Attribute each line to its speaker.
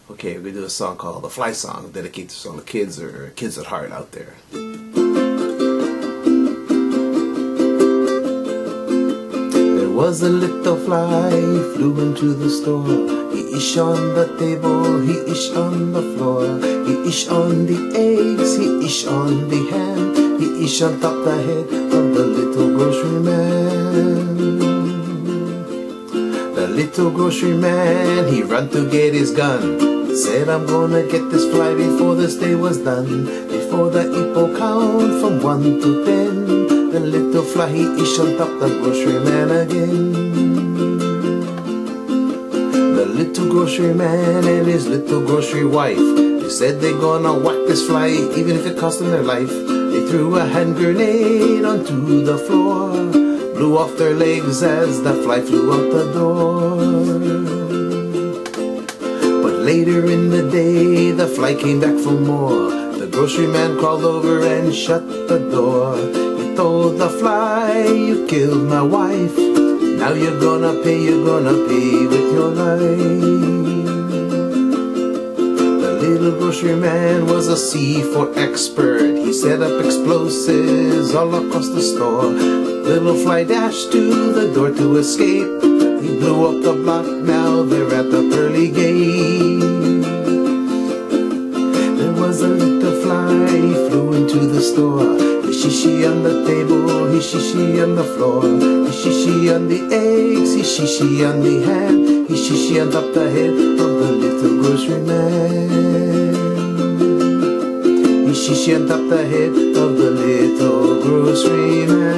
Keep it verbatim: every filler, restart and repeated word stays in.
Speaker 1: Okay, we're gonna do a song called The Fly Song, dedicated to all the kids or kids at heart out there. There was a little fly, he flew into the store. He ish on the table, he ish on the floor. He ish on the eggs, he ish on the ham. He ish on top the head of the little grocery man. The little grocery man, he run to get his gun. Said, I'm gonna get this fly before this day was done. Before the hippo count from one to ten, the little fly he ish on top the grocery man again. The little grocery man and his little grocery wife, they said they gonna whack this fly even if it cost them their life. They threw a hand grenade onto the floor, blew off their legs as the fly flew out the door. Later in the day, the fly came back for more. The grocery man crawled over and shut the door. He told the fly, you killed my wife. Now you're gonna pay, you're gonna pay with your life. The little grocery man was a C four expert. He set up explosives all across the store. Little fly dashed to the door to escape. He blew up the block, now they're at the pearly gate. There was a little fly, he flew into the store. He shishi on the table, he shishi on the floor. He shishi on the eggs, he shishi on the ham. He shishi on top the head of the little grocery man. He shishi on top the head of the little grocery man.